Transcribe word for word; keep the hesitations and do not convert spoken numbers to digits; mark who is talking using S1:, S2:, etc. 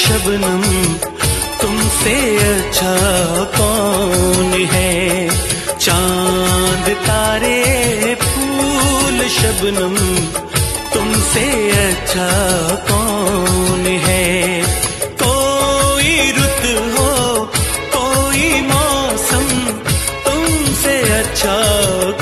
S1: शबनम तुमसे अच्छा कौन है। चांद तारे फूल शबनम तुमसे अच्छा कौन है। कोई रुत हो कोई मौसम तुमसे अच्छा